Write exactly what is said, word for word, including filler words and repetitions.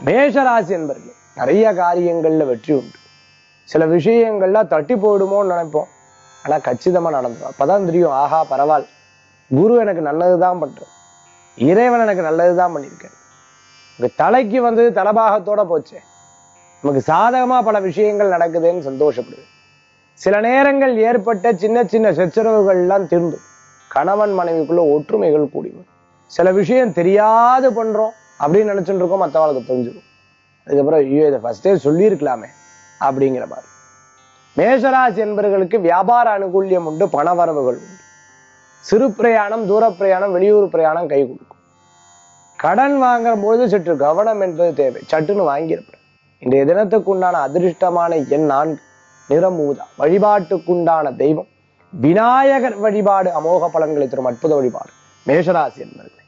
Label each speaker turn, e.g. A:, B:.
A: மேஷராசி என்பர்கள் நிறைய காரியங்கள்ல வெற்றி உண்டு. சில விஷயங்கள்ல தட்டி போயிடுமோன்னு நினைப்போம், ஆனா கச்சிதமா நடந்துடும். அப்பதான் தெரியும், ஆஹா பரவாயில்ல, குரு எனக்கு நல்லதுதான் பண்றேன், இறைவன் எனக்கு நல்லதுதான் பண்ணியிருக்கேன். உங்க தலைக்கு வந்து தலபாகத்தோட போச்சு, நமக்கு சாதகமா பல விஷயங்கள் நடக்குதுன்னு சந்தோஷப்படுது. சில நேரங்கள் ஏற்பட்ட சின்ன சின்ன சச்சரவுகள் எல்லாம் தீர்ந்து கணவன் மனைவிக்குள்ள ஒற்றுமைகள் கூடி வரும். சில விஷயம் தெரியாது பண்றோம் அப்படின்னு நினைச்சுட்டு இருக்கோம், மற்றவங்களுக்கு தெரிஞ்சிடும். அதுக்கப்புறம் ஐயோ இதை ஃபர்ஸ்டே சொல்லியிருக்கலாமே அப்படிங்கிற மாதிரி. மேஷராசி என்பவர்களுக்கு வியாபார அனுகூல்யம் உண்டு, பண வரவுகள் உண்டு. சிறு பிரயாணம், தூர பிரயாணம், வெளியூர் பிரயாணம் கை கொடுக்கும். கடன் வாங்குற போது சற்று கவனம் என்பது தேவை, சட்டுன்னு வாங்கியிருப்பேன். இன்றைய தினத்துக்கு உண்டான அதிர்ஷ்டமான எண் நான்கு, நிறம் ஊதா. வழிபாட்டுக்குண்டான தெய்வம் விநாயகர் வழிபாடு அமோக பலன்களை தரும் அற்புத வழிபாடு மேஷராசி என்பது.